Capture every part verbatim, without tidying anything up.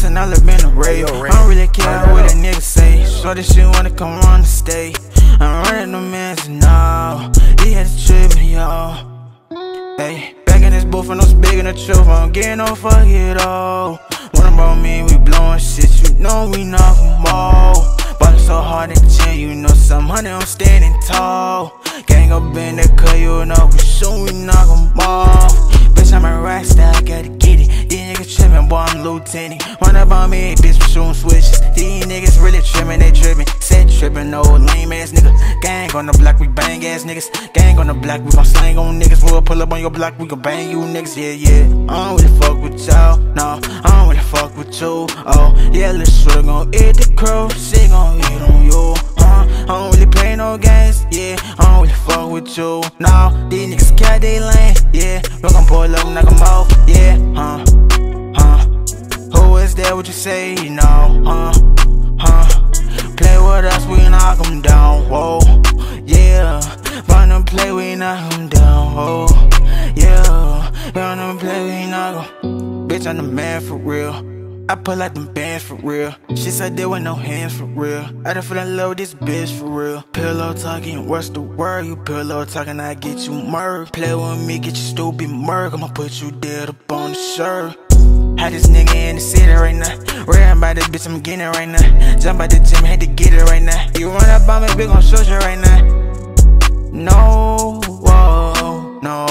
and I live in a rave. I don't really care what a nigga say. Shorty, she wanna come on the stage. I'm running the mans now. He had to trip me, y'all. Hey, back in this booth and I'm speaking the truth. I don't get no fuck it all. When I'm on me, we blowing shit. You know we knock 'em all. Ballin' so hard in the chin, you know some honey, I'm standing tall. Gang up in the cut, you know we soon we knock 'em off. Bitch, I'm a rock star, I gotta get it. These niggas trippin', boy, I'm lieutenant. Run up on me, bitch, we shootin' switches. These niggas really trippin', they trippin'. Said trippin', old lame ass nigga. Gang on the block, we bang ass niggas. Gang on the block, we gon' slang on niggas. We'll pull up on your block, we gon' bang you niggas, yeah, yeah. I don't really fuck with y'all, no, I don't really fuck with you. Oh, yeah, little shorty gon' eat the crow, she gon' eat on you. Uh, I don't really play no games, yeah, I don't really fuck with you. No, these niggas cat they lane, yeah, we gon' pull up, knock 'em off, yeah, huh, huh. Who is that, what you say, no, huh, huh. Play with us, we knock 'em down, whoa, yeah. Run and play, we knock 'em down, whoa, yeah. Run and play, we knock 'em. Bitch, I'm the man for real. I pull out them bands for real. She said there were no hands for real. I done fell in love with this bitch for real. Pillow talking, what's the word? You pillow talking, I get you murked. Play with me, get you stupid murk. I'ma put you dead up on the shirt. Had this nigga in the city right now. Worrying about this bitch, I'm getting it right now. Jump out the gym, had to get it right now. You run up on me, we gon' shoot you right now. No, whoa, no.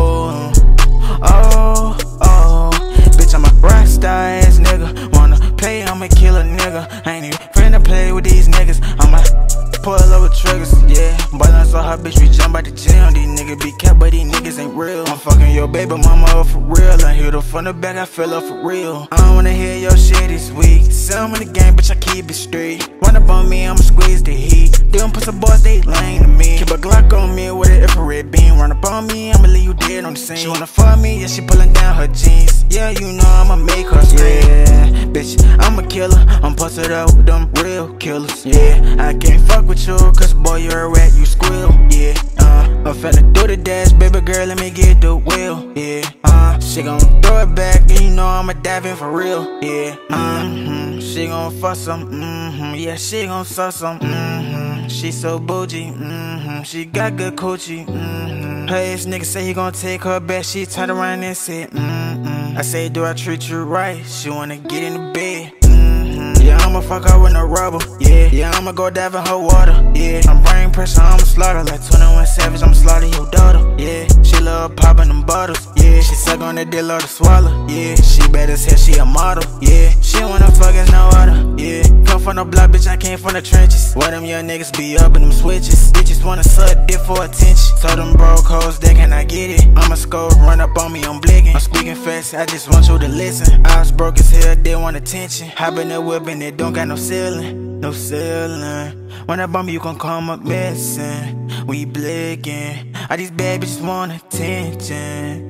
Oh, oh. Bitch, I'm a rock star ass nigga. Wanna play, I'ma kill a nigga. I ain't even finna play with these niggas. I'ma pull over triggers, yeah. Ballin' so hot, bitch, we jump out the gym. These niggas be kept, but these niggas ain't real. I'm fucking your baby mama up for real. I hit her from the back, I fell up for real. I don't wanna hear your shit this week. Some in the game, bitch, I keep it straight. Run up on me, I'ma squeeze the heat. Them pussy boys, they lame to me. Keep a Glock on me with an infrared beam. Run up on me, I'ma leave you dead on the scene. She wanna fuck me, yeah, she pulling down her jeans. Yeah, you know I'ma make her scream. Yeah, bitch, I'm a killer. I'm posted up with them real killers. Yeah, I can't fuck with you, cause boy, you're a rat, you squeal. Yeah, uh, I'm finna do the dash, baby girl, let me get the wheel. Yeah, uh, she gon' throw it back, and you know I'ma dive in for real. Yeah, mm-hmm, she gon' fuck some, mm-hmm, yeah, she gon' suck some, mm-hmm, she so bougie, mm-hmm, she got good coochie, mm-hmm. Her ass nigga say he gon' take her back, she turned around and said, mm-hmm. I say, do I treat you right? She wanna get in the bed. Yeah, I'ma fuck her with no rubber, yeah. Yeah, I'ma go dive in her water, yeah. I'm brain pressure, I'ma slaughter like twenty-one Savage, I'ma slaughter your daughter, yeah. She love popping them bottles, yeah. She suck on the dick, love to swallow, yeah. She bad as hell, she a model, yeah. She wanna fuck as no other, yeah. Come from the block, bitch, I came from the trenches. Where them young niggas be up in them switches. Bitches wanna suck dick for attention. Told them broke hoes, they cannot get it. I'ma score, run up on me, I'm blicking. I'm speaking fast, I just want you to listen. I was broke as hell, they want attention. Hop in the whip and it don't got no ceiling, no ceiling. When I bump you gon' come up missing. We blicking. All these bad bitches want attention,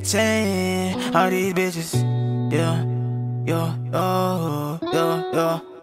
attention. All these bitches, yeah, yeah, yeah, yeah, yeah.